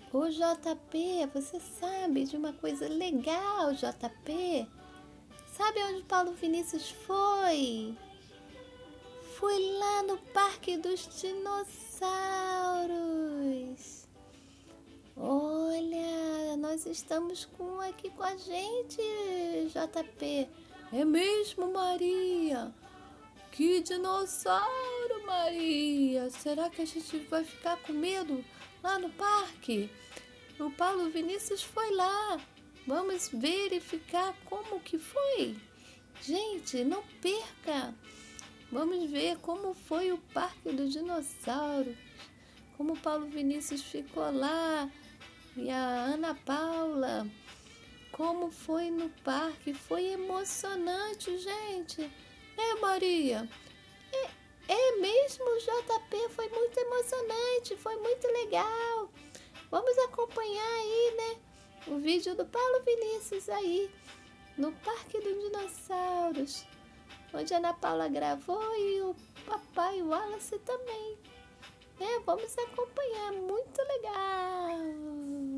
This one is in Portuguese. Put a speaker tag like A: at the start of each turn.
A: Ô JP, você sabe de uma coisa legal, JP? Sabe onde Paulo Vinícius foi? Foi lá no Parque dos Dinossauros. Olha, nós estamos com um aqui com a gente, JP. É mesmo, Maria? Que dinossauro, Maria! Será que a gente vai ficar com medo lá no parque? O Paulo Vinícius foi lá. Vamos verificar como que foi. Gente, não perca. Vamos ver como foi o Parque do Dinossauro. Como o Paulo Vinícius ficou lá. E a Ana Paula. Como foi no parque. Foi emocionante, gente. É, Maria? É mesmo, JP. Foi muito emocionante. Foi muito legal. Vamos acompanhar aí, né? O vídeo do Paulo Vinícius aí, no Parque dos Dinossauros, onde a Ana Paula gravou e o papai Wallace também. Vamos acompanhar, muito legal!